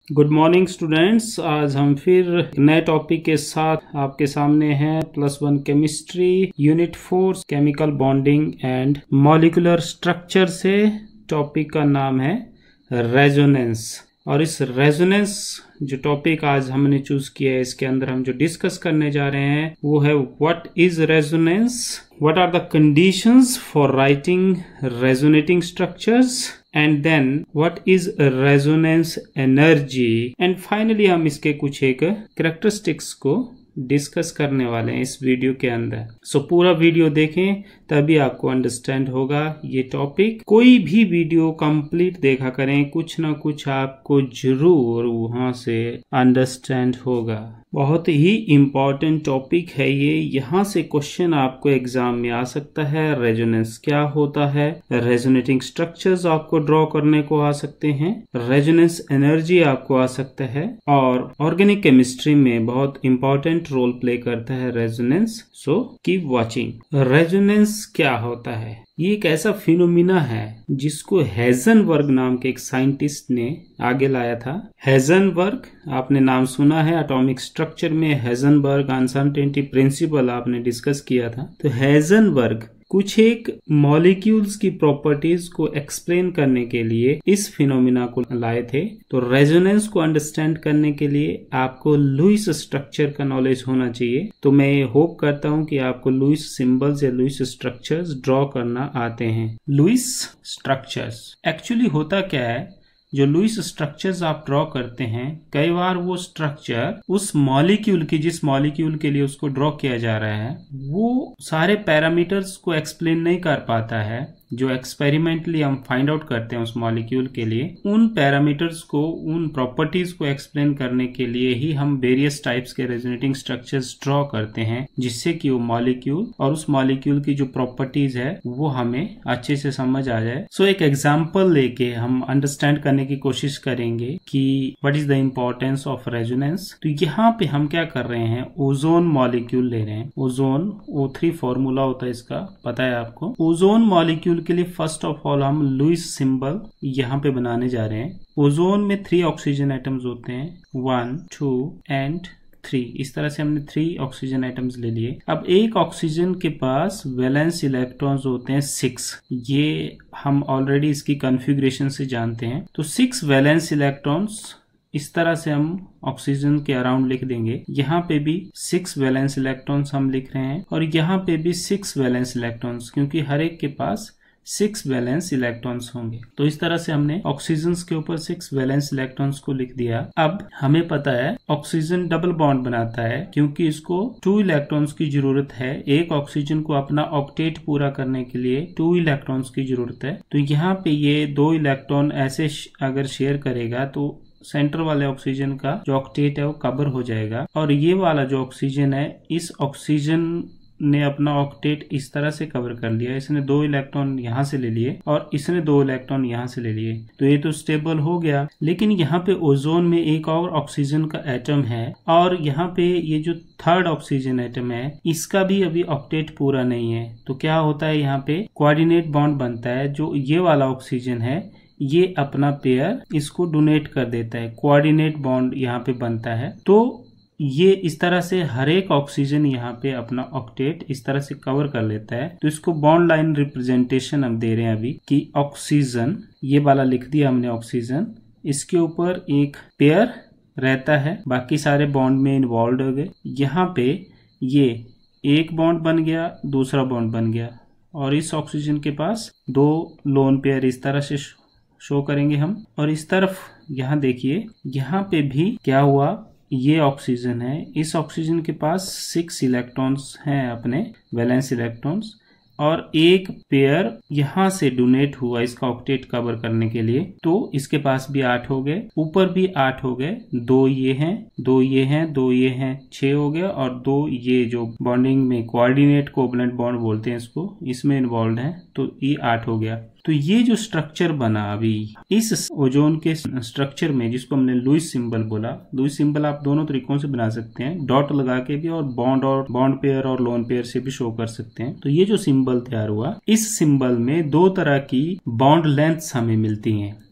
Good morning students. आज हम फिर नए टॉपिक के साथ आपके सामने हैं। +1 chemistry unit 4 chemical bonding and molecular structure से। टॉपिक का नाम है रेजोनेंस। और इस रेजोनेंस जो टॉपिक आज हमने चूज किया है, इसके अंदर हम जो डिस्कस करने जा रहे हैं वो है what is resonance, what are the conditions for writing resonating structures, and then what is resonance energy, and finally हम इसके कुछ एक कैरेक्टरिस्टिक्स को डिस्कस करने वाले हैं इस वीडियो के अंदर। सो पूरा वीडियो देखें तभी आपको अंडरस्टैंड होगा ये टॉपिक। कोई भी वीडियो कंप्लीट देखा करें, कुछ ना कुछ आपको जरूर वहां से अंडरस्टैंड होगा। बहुत ही इम्पोर्टेंट टॉपिक है ये। यहाँ से क्वेश्चन आपको एग्जाम में आ सकता है। रेजोनेंस क्या होता है, रेजोनेटिंग स्ट्रक्चर्स आपको ड्रॉ करने को आ सकते हैं, रेजोनेंस एनर्जी आपको आ सकता है, और ऑर्गेनिक केमिस्ट्री में बहुत इंपॉर्टेंट रोल प्ले करता है resonance. So keep watching. Resonance क्या होता है? ये एक ऐसा फिनोमिना है जिसको हेजनबर्ग नाम के एक साइंटिस्ट ने आगे लाया था। हेजनबर्ग आपने नाम सुना है, एटॉमिक स्ट्रक्चर में हेजनबर्ग अनसर्टेनिटी प्रिंसिपल आपने डिस्कस किया था। तो हेजनबर्ग कुछ एक मॉलिक्यूल्स की प्रॉपर्टीज को एक्सप्लेन करने के लिए इस फिनोमिना को लाए थे। तो रेजोनेंस को अंडरस्टैंड करने के लिए आपको लुईस स्ट्रक्चर का नॉलेज होना चाहिए। तो मैं होप करता हूं कि आपको लुईस सिंबल्स या लुईस स्ट्रक्चर्स ड्रॉ करना आते हैं। लुईस स्ट्रक्चर्स एक्चुअली होता क्या है, जो लुईस स्ट्रक्चर्स आप ड्रॉ करते हैं, कई बार वो स्ट्रक्चर उस मॉलिक्यूल की, जिस मॉलिक्यूल के लिए उसको ड्रॉ किया जा रहा है, वो सारे पैरामीटर्स को एक्सप्लेन नहीं कर पाता है। जो एक्सपेरिमेंटली हम फाइंड आउट करते हैं उस मॉलिक्यूल के लिए, उन पैरामीटर्स को, उन प्रॉपर्टीज को एक्सप्लेन करने के लिए ही हम वेरियस टाइप्स के रेजोनेटिंग स्ट्रक्चर्स ड्रॉ करते हैं, जिससे कि वो मॉलिक्यूल और उस मॉलिक्यूल की जो प्रॉपर्टीज है वो हमें अच्छे से समझ आ जाए। सो एक एग्जांपल लेके हम अंडरस्टैंड करने की कोशिश करेंगे कि what is the importance of resonance. तो यहाँ पे हम क्या कर रहे हैं, ओजोन मॉलिक्यूल ले रहे हैं। ओजोन O3 फॉर्मूला होता है इसका, पता है आपको। ओजोन मॉलिक्यूल के लिए फर्स्ट ऑफ ऑल हम लुईस सिंबल यहाँ पे बनाने जा रहे हैं। ओजोन में 3 ऑक्सीजन एटम्स होते हैं, 1, 2 एंड 3। इस तरह से हमने 3 ऑक्सीजन एटम्स ले लिए। अब एक ऑक्सीजन के पास वैलेंस इलेक्ट्रॉन्स होते हैं 6। ये हम ऑलरेडी इसकी कॉन्फ़िगरेशन से जानते हैं। तो 6 वैलेंस इलेक्ट्रॉन्स इस तरह से हम ऑक्सीजन के अराउंड लिख देंगे। यहाँ पे भी 6 वैलेंस इलेक्ट्रॉन्स हम लिख रहे हैं, और यहाँ पे भी 6 वैलेंस इलेक्ट्रॉन्स, क्योंकि हर एक के पास 6 वैलेंस इलेक्ट्रॉन्स होंगे। तो इस तरह से हमने ऑक्सीजन के ऊपर 6 वैलेंस इलेक्ट्रॉन्स को लिख दिया। अब हमें पता है ऑक्सीजन डबल बॉन्ड बनाता है, क्योंकि इसको 2 इलेक्ट्रॉन्स की जरूरत है। एक ऑक्सीजन को अपना ऑक्टेट पूरा करने के लिए 2 इलेक्ट्रॉन्स की जरूरत है। तो यहाँ पे ये 2 इलेक्ट्रॉन ऐसे अगर शेयर करेगा तो सेंटर वाले ऑक्सीजन का जो ऑक्टेट है वो कवर हो जाएगा, और ये वाला जो ऑक्सीजन है, इस ऑक्सीजन ने अपना ऑक्टेट इस तरह से कवर कर लिया। इसने 2 इलेक्ट्रॉन यहाँ से ले लिए और इसने 2 इलेक्ट्रॉन यहाँ से ले लिए। तो ये तो स्टेबल हो गया। लेकिन यहाँ पे ओजोन में एक और ऑक्सीजन का एटम है, और यहाँ पे ये जो 3rd ऑक्सीजन एटम है, इसका भी अभी ऑक्टेट पूरा नहीं है। तो क्या होता है, यहाँ पे कोऑर्डिनेट बॉन्ड बनता है। जो ये वाला ऑक्सीजन है, ये अपना पेयर इसको डोनेट कर देता है, कोऑर्डिनेट बॉन्ड यहाँ पे बनता है। तो ये इस तरह से हर एक ऑक्सीजन यहाँ पे अपना ऑक्टेट इस तरह से कवर कर लेता है। तो इसको बॉन्ड लाइन रिप्रेजेंटेशन हम दे रहे हैं अभी कि ऑक्सीजन, ये वाला लिख दिया हमने ऑक्सीजन, इसके ऊपर एक पेयर रहता है, बाकी सारे बॉन्ड में इन्वॉल्व हो गए। यहाँ पे ये एक बॉन्ड बन गया, दूसरा बॉन्ड बन गया, और इस ऑक्सीजन के पास 2 लोन पेयर इस तरह से शो करेंगे हम। और इस तरफ यहाँ देखिए, यहाँ पे भी क्या हुआ, ये ऑक्सीजन है, इस ऑक्सीजन के पास 6 इलेक्ट्रॉन्स हैं अपने वैलेंस इलेक्ट्रॉन्स, और एक पेयर यहाँ से डोनेट हुआ इसका ऑक्टेट कवर करने के लिए। तो इसके पास भी 8 हो गए, ऊपर भी 8 हो गए, 2 ये हैं, 2 ये हैं, 2 ये हैं, 6 हो गया, और 2 ये जो बॉन्डिंग में कोऑर्डिनेट कोवलेंट बॉन्ड बोलते हैं इसको, इसमें इन्वॉल्व है, तो ये 8 हो गया। तो ये जो स्ट्रक्चर बना अभी इस ओजोन के स्ट्रक्चर में, जिसको हमने लुईस सिंबल बोला, लुईस सिंबल आप दोनों तरीकों से बना सकते हैं, डॉट लगा के भी, और बॉन्ड पेयर और लोन पेयर से भी शो कर सकते हैं। तो ये जो सिंबल तैयार हुआ, इस सिंबल में 2 तरह की बॉन्ड लेंथ्स हमें मिलती हैं।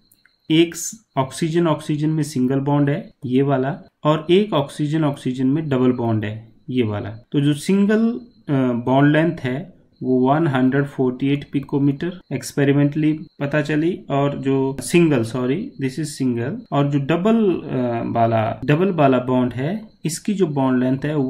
एक ऑक्सीजन ऑक्सीजन में सिंगल बॉन्ड है ये वाला, और एक ऑक्सीजन ऑक्सीजन में डबल बॉन्ड है ये वाला। तो जो सिंगल बॉन्ड लेंथ है वो 148 पिकोमीटर एक्सपेरिमेंटली पता चली, और जो दिस इज सिंगल, और जो डबल वाला बॉन्ड है इसकी जो बॉन्ड लेंथ है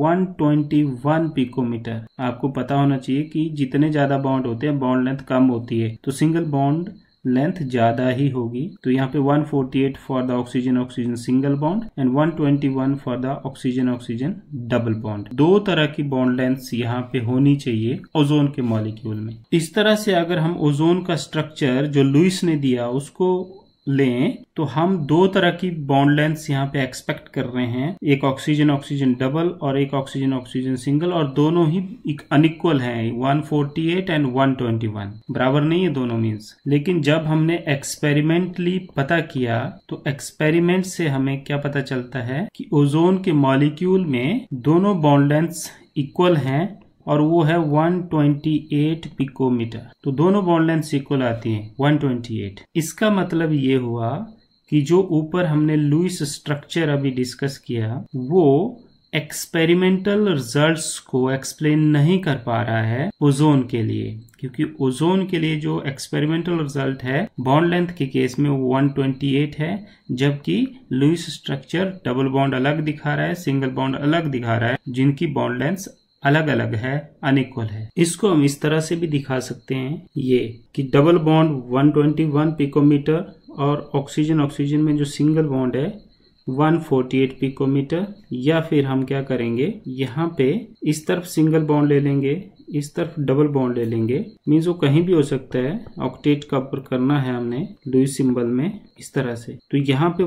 121 पिकोमीटर। आपको पता होना चाहिए कि जितने ज्यादा बॉन्ड होते हैं बॉन्ड लेंथ कम होती है, तो सिंगल बॉन्ड लेंथ ज्यादा ही होगी। तो यहाँ पे 148 for the oxygen oxygen single bond and 121 for the oxygen oxygen double bond. दो तरह की बॉन्ड लेंथ्स यहाँ पे होनी चाहिए ओजोन के मॉलिक्यूल में। इस तरह से अगर हम ओजोन का स्ट्रक्चर जो लुईस ने दिया उसको लें तो हम दो तरह की बॉन्ड लेंथ्स यहाँ पे एक्सपेक्ट कर रहे हैं, एक ऑक्सीजन ऑक्सीजन डबल और एक ऑक्सीजन ऑक्सीजन सिंगल, और दोनों ही अनइक्वल हैं, 148 एंड 121 बराबर नहीं है दोनों मीन्स। लेकिन जब हमने एक्सपेरिमेंटली पता किया तो एक्सपेरिमेंट से हमें क्या पता चलता है कि ओजोन के मॉलिक्यूल में दोनों बॉन्ड लेंथ्स इक्वल हैं, और वो है 128 पिकोमीटर। तो दोनों बॉन्ड लेंथ इक्वल आती हैं 128। इसका मतलब ये हुआ कि जो ऊपर हमने लुईस स्ट्रक्चर अभी डिस्कस किया वो एक्सपेरिमेंटल रिजल्ट्स को एक्सप्लेन नहीं कर पा रहा है ओजोन के लिए, क्योंकि ओजोन के लिए जो एक्सपेरिमेंटल रिजल्ट है बॉन्ड लेंथ के केस में वो 128 है, जबकि लुईस स्ट्रक्चर डबल बॉन्ड अलग दिखा रहा है, सिंगल बॉन्ड अलग दिखा रहा है, जिनकी बॉन्ड लेंथ अलग अलग है, अनइक्वल है। इसको हम इस तरह से भी दिखा सकते हैं ये कि डबल बॉन्ड 121 पिकोमीटर और ऑक्सीजन ऑक्सीजन में जो सिंगल बॉन्ड है 148 पिकोमीटर। या फिर हम क्या करेंगे, यहाँ पे इस तरफ सिंगल बॉन्ड ले लेंगे, इस तरफ डबल बॉन्ड ले लेंगे, मीन्स वो कहीं भी हो सकता है, ऑक्टेट का ऊपर करना है हमने लुईस सिंबल में इस तरह से। तो यहाँ पे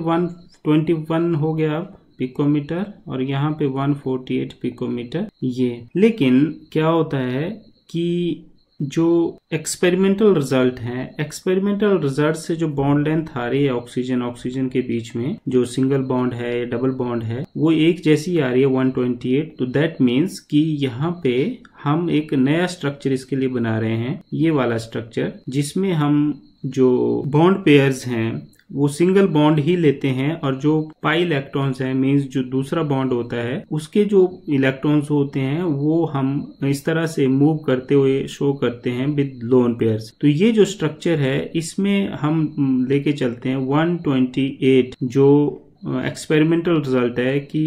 121 हो गया पिकोमीटर और यहाँ पे 148 पिकोमीटर ये। लेकिन क्या होता है कि जो एक्सपेरिमेंटल रिजल्ट है, एक्सपेरिमेंटल रिजल्ट से जो बॉन्ड लेंथ आ रही है ऑक्सीजन ऑक्सीजन के बीच में, जो सिंगल बॉन्ड है या डबल बॉन्ड है, वो एक जैसी आ रही है 128। तो दैट मीन्स कि यहाँ पे हम एक नया स्ट्रक्चर इसके लिए बना रहे हैं, ये वाला स्ट्रक्चर, जिसमें हम जो बॉन्ड पेयर्स हैं वो सिंगल बॉन्ड ही लेते हैं, और जो पाई इलेक्ट्रॉन्स हैं मींस जो दूसरा बॉन्ड होता है उसके जो इलेक्ट्रॉन्स होते हैं वो हम इस तरह से मूव करते हुए शो करते हैं विद लोन पेयर्स। तो ये जो स्ट्रक्चर है इसमें हम लेके चलते हैं 128, जो एक्सपेरिमेंटल रिजल्ट है कि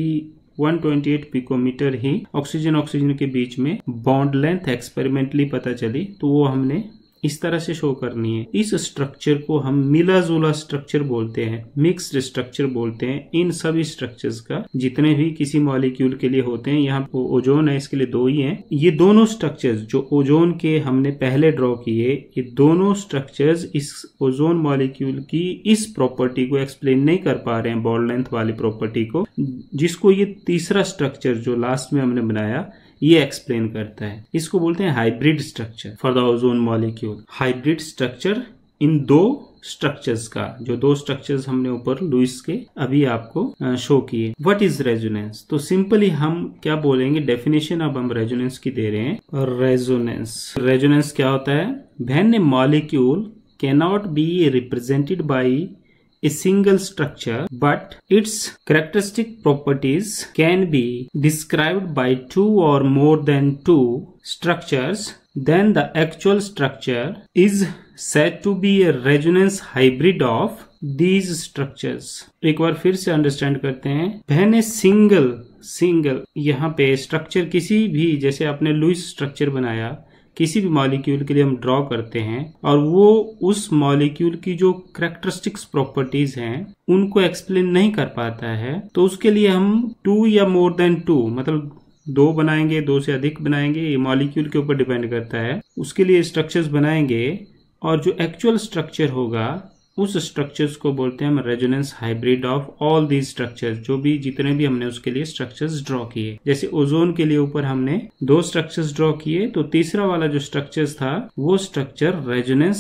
128 पिकोमीटर ही ऑक्सीजन ऑक्सीजन के बीच में बॉन्ड लेंथ एक्सपेरिमेंटली पता चली, तो वो हमने इस तरह से शो करनी है। इस स्ट्रक्चर को हम मिला जुला स्ट्रक्चर बोलते हैं, मिक्स्ड स्ट्रक्चर बोलते हैं। इन सभी स्ट्रक्चर्स का जितने भी किसी मॉलिक्यूल के लिए होते हैं, यहाँ ओजोन है इसके लिए दो ही हैं, ये दोनों स्ट्रक्चर्स जो ओजोन के हमने पहले ड्रॉ किए, ये दोनों स्ट्रक्चर्स इस ओजोन मॉलिक्यूल की इस प्रॉपर्टी को एक्सप्लेन नहीं कर पा रहे हैं, बॉन्ड लेंथ वाली प्रॉपर्टी को, जिसको ये तीसरा स्ट्रक्चर जो लास्ट में हमने बनाया ये एक्सप्लेन करता है। इसको बोलते हैं hybrid structure for the ozone molecule. Hybrid structure इन दो स्ट्रक्चर्स का, जो दो स्ट्रक्चर्स हमने ऊपर लुईस के अभी आपको शो किए। What is resonance? तो सिंपली हम क्या बोलेंगे, डेफिनेशन अब हम रेजोनेंस की दे रहे हैं। रेजोनेंस क्या होता है? When a molecule cannot be represented by a single structure, but its characteristic properties can be described by two or more than two structures, then the actual structure is said to be a resonance hybrid of these structures. एक बार फिर से understand करते हैं। when a single यहाँ पे structure किसी भी, जैसे आपने लुईस स्ट्रक्चर बनाया, किसी भी मॉलिक्यूल के लिए हम ड्रॉ करते हैं और वो उस मॉलिक्यूल की जो कैरेक्टरिस्टिक्स प्रॉपर्टीज हैं उनको एक्सप्लेन नहीं कर पाता है, तो उसके लिए हम 2 या मोर देन 2 मतलब 2 बनाएंगे, 2 से अधिक बनाएंगे, ये मॉलिक्यूल के ऊपर डिपेंड करता है, उसके लिए स्ट्रक्चर्स बनाएंगे, और जो एक्चुअल स्ट्रक्चर होगा उस स्ट्रक्चर्स को बोलते हैं हम resonance hybrid of all these structures, जो भी जितने भी हमने उसके लिए स्ट्रक्चर्स ड्रॉ किए। जैसे ओजोन के लिए ऊपर हमने 2 स्ट्रक्चर्स ड्रॉ किए, तो तीसरा वाला जो स्ट्रक्चर्स था वो स्ट्रक्चर रेजोनेंस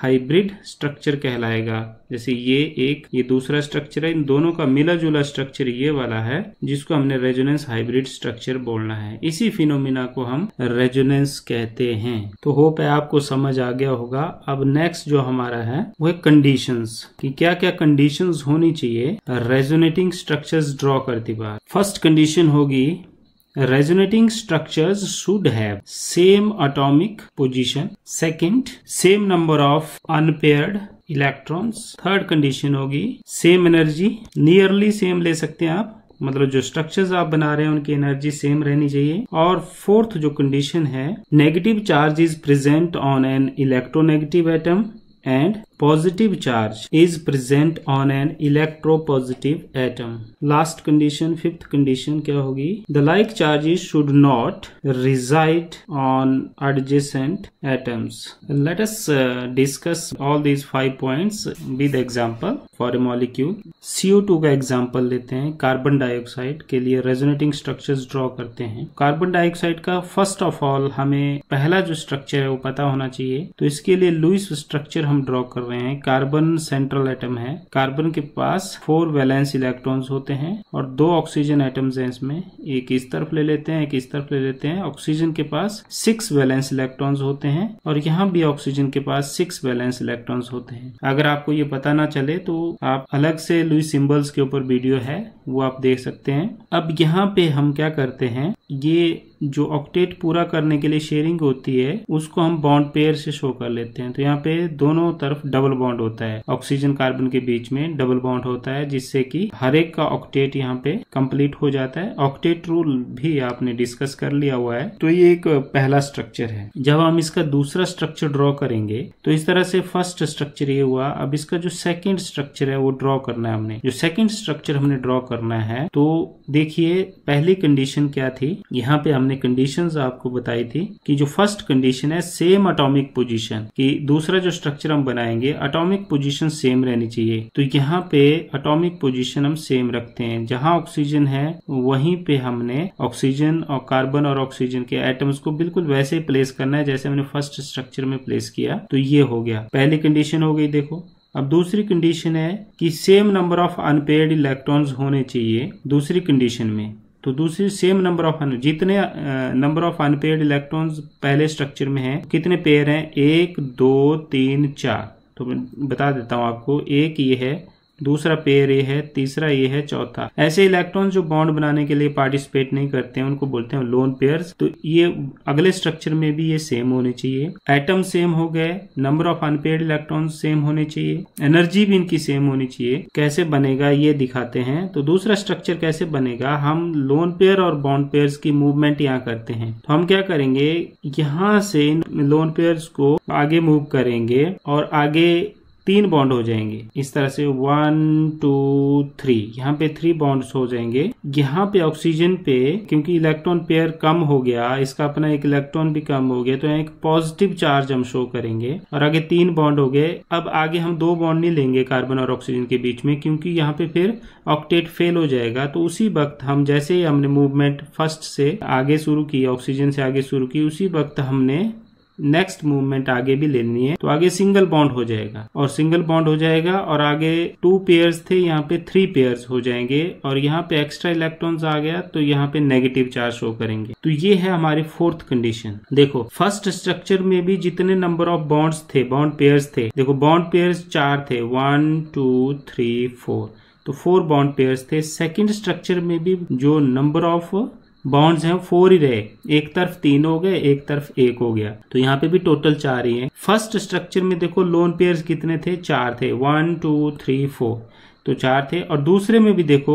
हाइब्रिड स्ट्रक्चर कहलाएगा। जैसे ये दूसरा स्ट्रक्चर है, इन दोनों का मिला जुला स्ट्रक्चर ये वाला है जिसको हमने रेजोनेंस हाइब्रिड स्ट्रक्चर बोलना है। इसी फिनोमिना को हम रेजोनेंस कहते हैं। तो होप है आपको समझ आ गया होगा। अब नेक्स्ट जो हमारा है वो है कंडीशंस, कि क्या क्या कंडीशंस होनी चाहिए रेजोनेटिंग स्ट्रक्चर्स ड्रॉ करते बार। फर्स्ट कंडीशन होगी resonating structures should have same atomic position. Second, same number of unpaired electrons. Third condition होगी same energy, nearly same ले सकते हैं आप, मतलब जो स्ट्रक्चर्स आप बना रहे हैं उनकी एनर्जी सेम रहनी चाहिए। और फोर्थ जो कंडीशन है, negative charge is present on an electronegative atom and positive charge is present on an electropositive atom. Last condition, fifth condition क्या होगी? The like charges should not reside on adjacent atoms. Let us discuss all these 5 points with example for a molecule. CO2 का example लेते हैं। Carbon dioxide के लिए resonating structures draw करते हैं। Carbon dioxide का फर्स्ट ऑफ ऑल हमें पहला जो स्ट्रक्चर है वो पता होना चाहिए। तो इसके लिए लुईस स्ट्रक्चर हम ड्रॉ कर रहे हैं। कार्बन सेंट्रल एटम है, कार्बन के पास 4 वैलेंस इलेक्ट्रॉन्स होते हैं और 2 ऑक्सीजन एटम्स हैं इसमें। एक इस तरफ ले लेते हैं, एक इस तरफ ले लेते हैं। ऑक्सीजन के पास 6 वैलेंस इलेक्ट्रॉन्स होते हैं और यहाँ भी ऑक्सीजन के पास 6 वैलेंस इलेक्ट्रॉन्स होते हैं। अगर आपको ये पता ना चले तो आप अलग से लुईस सिंबल्स के ऊपर वीडियो है वो आप देख सकते हैं। अब यहाँ पे हम क्या करते हैं, ये जो ऑक्टेट पूरा करने के लिए शेयरिंग होती है उसको हम बॉन्ड पेयर से शो कर लेते हैं। तो यहाँ पे दोनों तरफ डबल बॉन्ड होता है, ऑक्सीजन कार्बन के बीच में डबल बॉन्ड होता है, जिससे कि हर एक का ऑक्टेट यहाँ पे कंप्लीट हो जाता है। ऑक्टेट रूल भी आपने डिस्कस कर लिया हुआ है। तो ये एक पहला स्ट्रक्चर है। जब हम इसका दूसरा स्ट्रक्चर ड्रॉ करेंगे तो इस तरह से फर्स्ट स्ट्रक्चर ये हुआ। अब इसका जो सेकेंड स्ट्रक्चर है वो ड्रॉ करना है हमने। जो सेकेंड स्ट्रक्चर हमने ड्रॉ करना है, तो देखिए पहली कंडीशन क्या थी, यहाँ पे हमने कंडीशंस आपको बताई थी कि जो फर्स्ट कंडीशन है सेम एटॉमिक पोजीशन, कि दूसरा जो स्ट्रक्चर हम बनाएंगे एटॉमिक पोजीशन सेम रहनी चाहिए। तो यहाँ पे एटॉमिक पोजीशन हम सेम रखते हैं। जहां ऑक्सीजन है वहीं पे हमने ऑक्सीजन और कार्बन और ऑक्सीजन के एटम्स को बिल्कुल वैसे ही प्लेस करना है जैसे हमने फर्स्ट स्ट्रक्चर में प्लेस किया। तो ये हो गया, पहली कंडीशन हो गई। देखो अब दूसरी कंडीशन है कि same number of unpaired electrons होने चाहिए दूसरी कंडीशन में। तो दूसरी सेम नंबर ऑफ जितने नंबर ऑफ अनपेयर्ड इलेक्ट्रॉन्स पहले स्ट्रक्चर में है, कितने पेयर हैं, 1 2 3 4। तो मैं बता देता हूं आपको, एक ये है, दूसरा पेयर ये है, तीसरा ये है, चौथा। ऐसे इलेक्ट्रॉन जो बॉन्ड बनाने के लिए पार्टिसिपेट नहीं करते हैं उनको बोलते हैं लोन पेयर्स। तो ये अगले स्ट्रक्चर में भी ये सेम होने चाहिए। एटम सेम हो गए, number of unpaired electron same होने चाहिए, एनर्जी भी इनकी सेम होनी चाहिए। कैसे बनेगा ये दिखाते हैं। तो दूसरा स्ट्रक्चर कैसे बनेगा, हम लोन पेयर और बॉन्ड पेयर्स की मूवमेंट यहाँ करते हैं। तो हम क्या करेंगे, यहाँ से लोन पेयर्स को आगे मूव करेंगे और आगे 3 बॉन्ड हो जाएंगे इस तरह से 1 2 3। यहाँ पे 3 बॉन्ड्स हो जाएंगे। यहाँ पे ऑक्सीजन पे क्योंकि इलेक्ट्रॉन पेयर कम हो गया, इसका अपना एक इलेक्ट्रॉन भी कम हो गया, तो यहाँ एक पॉजिटिव चार्ज हम शो करेंगे और आगे 3 बॉन्ड हो गए। अब आगे हम 2 बॉन्ड नहीं लेंगे कार्बन और ऑक्सीजन के बीच में, क्योंकि यहाँ पे फिर ऑक्टेट फेल हो जाएगा। तो उसी वक्त हम जैसे ही हमने मूवमेंट फर्स्ट से आगे शुरू की, ऑक्सीजन से आगे शुरू की, उसी वक्त हमने नेक्स्ट मूवमेंट आगे भी लेनी है। तो आगे सिंगल बॉन्ड हो जाएगा और सिंगल बॉन्ड हो जाएगा और आगे 2 पेयर्स थे, यहाँ पे 3 पेयर्स हो जाएंगे और यहाँ पे एक्स्ट्रा इलेक्ट्रॉन्स आ गया तो यहाँ पे नेगेटिव चार्ज शो करेंगे। तो ये है हमारी फोर्थ कंडीशन। देखो फर्स्ट स्ट्रक्चर में भी जितने नंबर ऑफ बॉन्ड्स थे, बॉन्ड पेयर्स थे, देखो बॉन्ड पेयर्स 4 थे, 1 2 3 4, तो 4 बॉन्ड पेयर्स थे। सेकेंड स्ट्रक्चर में भी जो नंबर ऑफ बॉन्ड्स हैं 4 ही रहे, एक तरफ 3 हो गए, एक तरफ 1 हो गया, तो यहाँ पे भी टोटल 4 ही है। फर्स्ट स्ट्रक्चर में देखो लोन पेयर्स कितने थे, 4 थे, 1 2 3 4, तो 4 थे। और दूसरे में भी देखो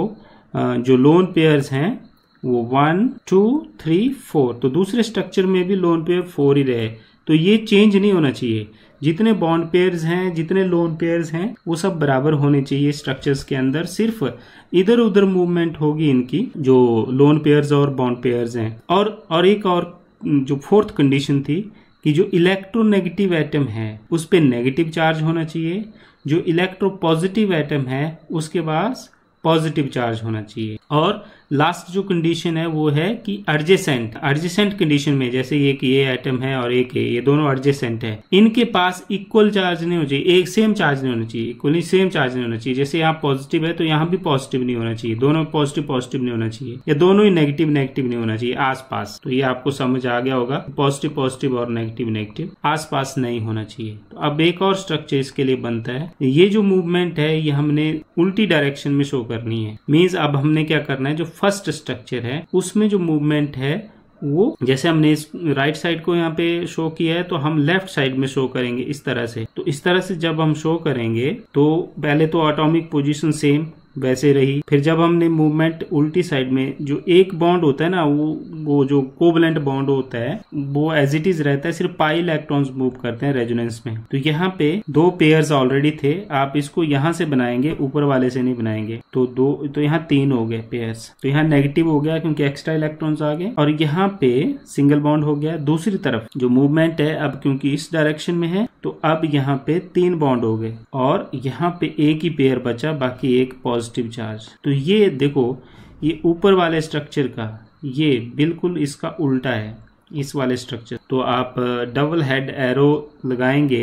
जो लोन पेयर्स हैं वो 1 2 3 4, तो दूसरे स्ट्रक्चर में भी लोन पेयर 4 ही रहे। तो ये चेंज नहीं होना चाहिए, जितने बॉन्ड पेयर्स हैं, जितने लोन पेयर्स हैं, वो सब बराबर होने चाहिए स्ट्रक्चर्स के अंदर। सिर्फ इधर उधर मूवमेंट होगी इनकी, जो लोन पेयर्स और बॉन्ड पेयर्स हैं। और एक और जो फोर्थ कंडीशन थी कि जो इलेक्ट्रोनेगेटिव एटम है उस पे नेगेटिव चार्ज होना चाहिए, जो इलेक्ट्रोपॉजिटिव एटम है उसके पास पॉजिटिव चार्ज होना चाहिए। और लास्ट जो कंडीशन है वो है कि एडजेसेंट कंडीशन में, जैसे ये एटम है और एक है, ये दोनों एडजेसेंट है, इनके पास इक्वल चार्ज नहीं होना चाहिए, एक सेम चार्ज नहीं होना चाहिए, इक्वली सेम चार्ज नहीं होना चाहिए। जैसे यहाँ पॉजिटिव है तो यहाँ भी पॉजिटिव नहीं होना चाहिए, दोनों पॉजिटिव नहीं होना चाहिए, या दोनों ही नेगेटिव नहीं होना चाहिए आसपास। तो ये आपको समझ आ गया होगा, पॉजिटिव और नेगेटिव आसपास नहीं होना चाहिए। तो अब एक और स्ट्रक्चर इसके लिए बनता है, ये जो मूवमेंट है ये हमने उल्टी डायरेक्शन में शो करनी है। मींस अब हमने क्या करना है, जो फर्स्ट स्ट्रक्चर है उसमें जो मूवमेंट है वो, जैसे हमने इस राइट साइड को यहाँ पे शो किया है तो हम लेफ्ट साइड में शो करेंगे इस तरह से। तो इस तरह से जब हम शो करेंगे तो पहले तो एटॉमिक पोजीशन सेम वैसे रही, फिर जब हमने मूवमेंट उल्टी साइड में, जो एक बॉन्ड होता है ना, वो जो कोवलेंट बॉन्ड होता है वो एज इट इज रहता है, सिर्फ पाई इलेक्ट्रॉन्स मूव करते हैं रेजोनेंस में। तो यहाँ पे दो पेयर्स ऑलरेडी थे, आप इसको यहाँ से बनाएंगे, ऊपर वाले से नहीं बनाएंगे। तो यहाँ 3 हो गए पेयर्स। तो यहाँ नेगेटिव हो गया क्योंकि एक्स्ट्रा इलेक्ट्रॉन्स आ गए, और यहाँ पे सिंगल बॉन्ड हो गया। दूसरी तरफ जो मूवमेंट है अब क्योंकि इस डायरेक्शन में है तो अब यहाँ पे 3 बॉन्ड हो गए, और यहाँ पे एक ही पेयर बचा, बाकी एक पॉजिटिव चार्ज। तो ये देखो, ये ऊपर वाले स्ट्रक्चर का ये बिल्कुल इसका उल्टा है, इस वाले स्ट्रक्चर। तो आप डबल हेड एरो लगाएंगे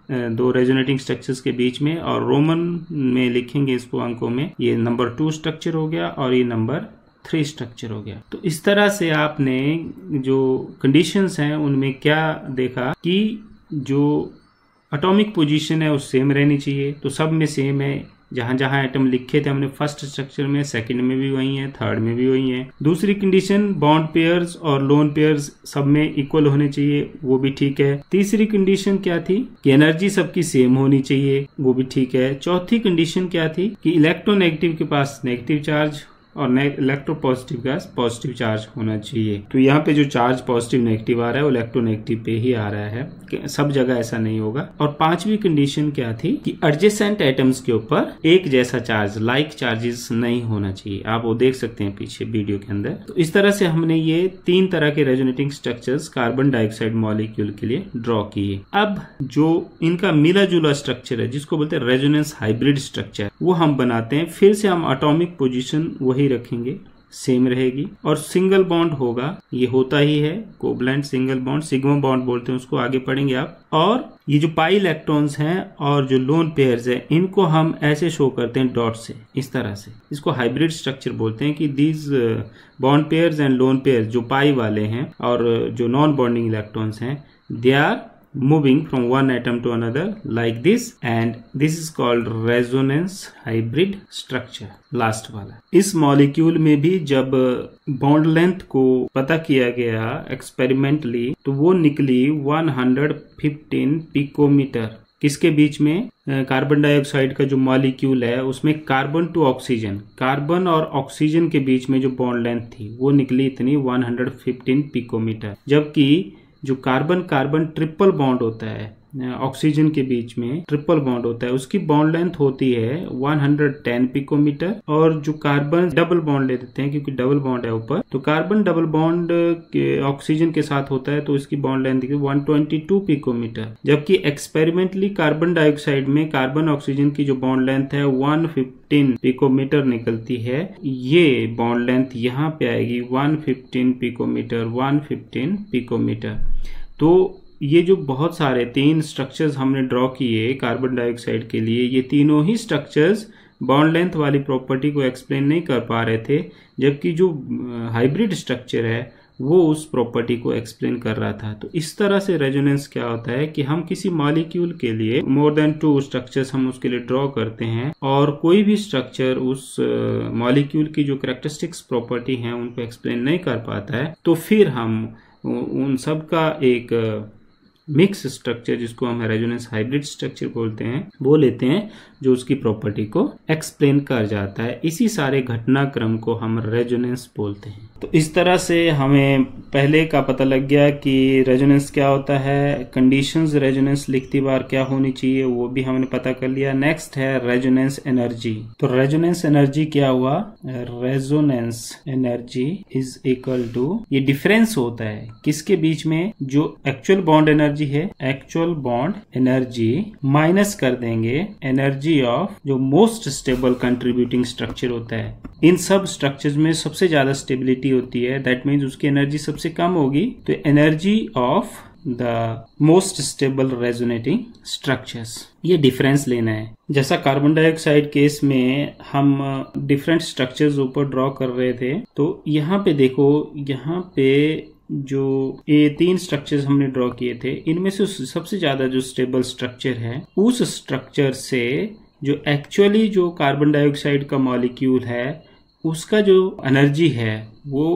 2 रेजोनेटिंग स्ट्रक्चर्स के बीच में, और रोमन में लिखेंगे इसको अंकों में, ये नंबर 2 स्ट्रक्चर हो गया और ये नंबर 3 स्ट्रक्चर हो गया। तो इस तरह से आपने जो कंडीशंस हैं उनमें क्या देखा कि जो एटॉमिक पोजीशन है वो सेम रहनी चाहिए। तो सब में सेम है, जहां जहां एटम लिखे थे हमने फर्स्ट स्ट्रक्चर में, सेकंड में भी वही है, थर्ड में भी वही है। दूसरी कंडीशन, बॉन्ड पेयर्स और लोन पेयर्स सब में इक्वल होने चाहिए, वो भी ठीक है। तीसरी कंडीशन क्या थी कि एनर्जी सबकी सेम होनी चाहिए, वो भी ठीक है। चौथी कंडीशन क्या थी कि इलेक्ट्रोनेगेटिव के पास नेगेटिव चार्ज और इलेक्ट्रोपॉजिटिव का पॉजिटिव चार्ज होना चाहिए। तो यहाँ पे जो चार्ज पॉजिटिव नेगेटिव आ रहा है वो इलेक्ट्रोनेगेटिव पे ही आ रहा है, सब जगह ऐसा नहीं होगा। और पांचवी कंडीशन क्या थी कि एडजेसेंट एटम्स के ऊपर एक जैसा चार्ज, लाइक चार्जेस नहीं होना चाहिए। आप वो देख सकते हैं पीछे वीडियो के अंदर। तो इस तरह से हमने ये 3 तरह के resonating structures carbon dioxide molecule के लिए ड्रॉ किए। अब जो इनका मिला जुला स्ट्रक्चर है जिसको बोलते हैं रेजोनेंस हाइब्रिड स्ट्रक्चर, वो हम बनाते हैं। फिर से हम एटॉमिक पोजीशन वही रखेंगे, सेम रहेगी, और सिंगल बॉन्ड होगा, ये होता ही है covalent single bond, sigma bond बोलते हैं उसको, आगे पढ़ेंगे आप। और ये जो पाई इलेक्ट्रॉन्स हैं और जो लोन पेयर्स हैं इनको हम ऐसे शो करते हैं डॉट से, इस तरह से। इसको हाइब्रिड स्ट्रक्चर बोलते हैं कि these bond pairs and lone pairs जो पाई वाले हैं और जो नॉन बॉन्डिंग इलेक्ट्रॉन्स हैं, they are moving from one atom to another like this, and this is called resonance hybrid structure। Last वाला, इस मॉलिक्यूल में भी जब बॉन्ड लेंथ को पता किया गया एक्सपेरिमेंटली तो वो निकली 115 पिकोमीटर। किसके बीच में? कार्बन डाइऑक्साइड का जो मॉलिक्यूल है उसमें कार्बन टू ऑक्सीजन, कार्बन और ऑक्सीजन के बीच में जो बॉन्ड लेंथ थी वो निकली इतनी 115 पिकोमीटर। जबकि जो कार्बन कार्बन ट्रिपल बॉन्ड होता है ऑक्सीजन के बीच में, ट्रिपल बॉन्ड होता है, उसकी बॉन्ड लेंथ होती है 110 पिकोमीटर। और जो कार्बन डबल बॉन्ड ले देते हैं क्योंकि डबल बॉन्ड है ऊपर, तो कार्बन डबल बॉन्ड ऑक्सीजन के साथ होता है तो इसकी बॉन्ड लेंथ 122 पिकोमीटर। जबकि एक्सपेरिमेंटली कार्बन डाइऑक्साइड में कार्बन ऑक्सीजन की जो बॉन्ड लेंथ है 115 पिकोमीटर निकलती है। ये बॉन्ड लेंथ यहाँ पे आएगी 115 पिकोमीटर, 115 पिकोमीटर। तो ये जो बहुत सारे 3 स्ट्रक्चर्स हमने ड्रॉ किए कार्बन डाइऑक्साइड के लिए, ये तीनों ही स्ट्रक्चर्स बॉन्ड लेंथ वाली प्रॉपर्टी को एक्सप्लेन नहीं कर पा रहे थे, जबकि जो हाइब्रिड स्ट्रक्चर है वो उस प्रॉपर्टी को एक्सप्लेन कर रहा था। तो इस तरह से रेजोनेंस क्या होता है कि हम किसी मॉलिक्यूल के लिए मोर देन 2 स्ट्रक्चर्स हम उसके लिए ड्रॉ करते हैं, और कोई भी स्ट्रक्चर उस मॉलिक्यूल की जो कैरेक्टरिस्टिक्स प्रॉपर्टी हैं उनको एक्सप्लेन नहीं कर पाता है, तो फिर हम उन सब का एक मिक्स स्ट्रक्चर जिसको हम रेजोनेंस हाइब्रिड स्ट्रक्चर बोलते हैं वो लेते हैं, जो उसकी प्रॉपर्टी को एक्सप्लेन कर जाता है। इसी सारे घटनाक्रम को हम रेजोनेंस बोलते हैं। तो इस तरह से हमें पहले का पता लग गया कि रेजोनेंस क्या होता है, कंडीशंस रेजोनेंस लिखती बार क्या होनी चाहिए वो भी हमने पता कर लिया। नेक्स्ट है रेजोनेंस एनर्जी। तो रेजोनेंस एनर्जी क्या हुआ? Resonance energy is equal to, ये डिफरेंस होता है किसके बीच में? जो एक्चुअल बॉन्ड एनर्जी है, एक्चुअल बॉन्ड एनर्जी माइनस कर देंगे एनर्जी एनर्जी ऑफ जो मोस्ट स्टेबल कंट्रीब्यूटिंग स्ट्रक्चर होता है, इन सब स्ट्रक्चर्स में सबसे ज्यादा स्टेबिलिटी होती है, दैट मीन्स उसकी एनर्जी सबसे कम होगी, तो energy of the most stable resonating structures, ये डिफरेंस लेना है। जैसा कार्बन डाइऑक्साइड केस में हम डिफरेंट स्ट्रक्चर्स ऊपर ड्रॉ कर रहे थे, तो यहाँ पे देखो, यहाँ पे जो ये 3 स्ट्रक्चर्स हमने ड्रॉ किए थे, इनमें से सबसे ज्यादा जो स्टेबल स्ट्रक्चर है, उस स्ट्रक्चर से जो एक्चुअली जो कार्बन डाइऑक्साइड का मॉलिक्यूल है उसका जो एनर्जी है वो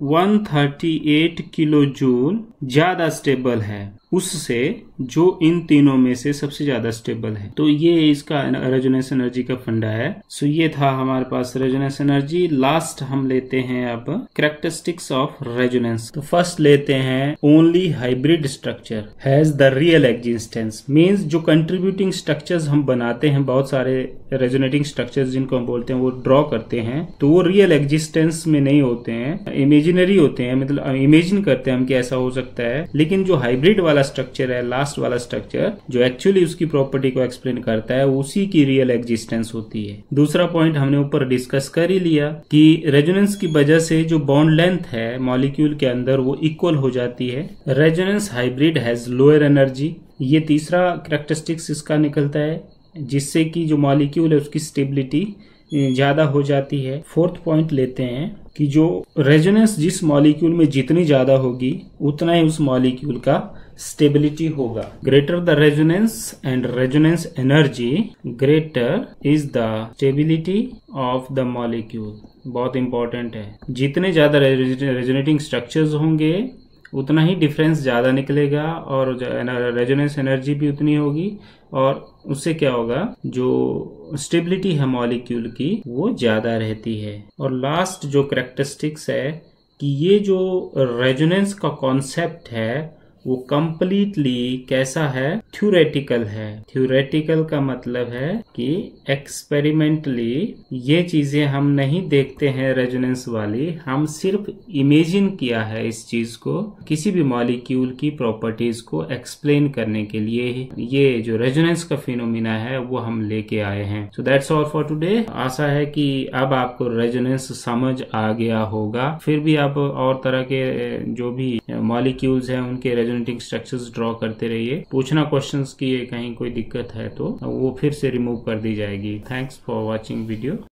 138 किलो जूल ज्यादा स्टेबल है उससे जो इन तीनों में से सबसे ज्यादा स्टेबल है। तो ये इसका रेजोनेंस एनर्जी का फंडा है। सो ये था हमारे पास रेजोनेंस एनर्जी। लास्ट हम लेते हैं अब कैरेक्टरिस्टिक्स ऑफ रेजोनेंस। तो फर्स्ट लेते हैं only hybrid structure has the real existence, means जो कंट्रीब्यूटिंग स्ट्रक्चर्स हम बनाते हैं, बहुत सारे रेजोनेटिंग स्ट्रक्चर्स जिनको हम बोलते हैं, वो ड्रॉ करते हैं, तो वो रियल एग्जिस्टेंस में नहीं होते हैं, इमेजिनरी होते हैं, मतलब इमेजिन करते हैं हम कि ऐसा हो सकता है। लेकिन जो हाइब्रिड वाला स्ट्रक्चर है, लास्ट वाला स्ट्रक्चर, जो एक्चुअली उसकी प्रॉपर्टी को एक्सप्लेन करता है, उसी की रियल एग्जिस्टेंस होती है। दूसरा पॉइंट हमने ऊपर डिस्कस कर ही लिया कि रेजोनेंस की वजह से जो बॉन्ड लेंथ है मॉलिक्यूल के अंदर वो इक्वल हो जाती है। Resonance hybrid has lower energy, ये तीसरा कैरेक्टरिस्टिक्स इसका निकलता है, जिससे कि जो मॉलिक्यूल है उसकी स्टेबिलिटी ज्यादा हो जाती है। फोर्थ पॉइंट लेते हैं कि जो रेजोनेंस जिस मॉलिक्यूल में जितनी ज्यादा होगी उतना ही उस मॉलिक्यूल का स्टेबिलिटी होगा। Greater the resonance and resonance energy, greater is the stability of the molecule. बहुत इंपॉर्टेंट है, जितने ज्यादा रेजोनेटिंग स्ट्रक्चर्स होंगे उतना ही डिफरेंस ज्यादा निकलेगा और रेजोनेंस एनर्जी भी उतनी होगी, और उससे क्या होगा, जो स्टेबिलिटी है मॉलिक्यूल की वो ज्यादा रहती है। और लास्ट जो कैरेक्टरिस्टिक्स है कि ये जो रेजोनेंस का कॉन्सेप्ट है वो कंप्लीटली कैसा है, थ्योरेटिकल है। थ्योरेटिकल का मतलब है कि एक्सपेरिमेंटली ये चीजें हम नहीं देखते हैं रेजोनेंस वाली, हम सिर्फ इमेजिन किया है इस चीज को किसी भी मॉलिक्यूल की प्रॉपर्टीज को एक्सप्लेन करने के लिए। ये जो रेजोनेंस का फिनोमिना है वो हम लेके आए हैं। So that's all for today. आशा है कि अब आपको रेजोनेंस समझ आ गया होगा। फिर भी आप और तरह के जो भी मॉलिक्यूल्स हैं उनके रेजोनेंस स्ट्रक्चर्स ड्रॉ करते रहिए। पूछना क्वेश्चंस की कहीं कोई दिक्कत है तो वो फिर से रिमूव कर दी जाएगी। Thanks for watching video.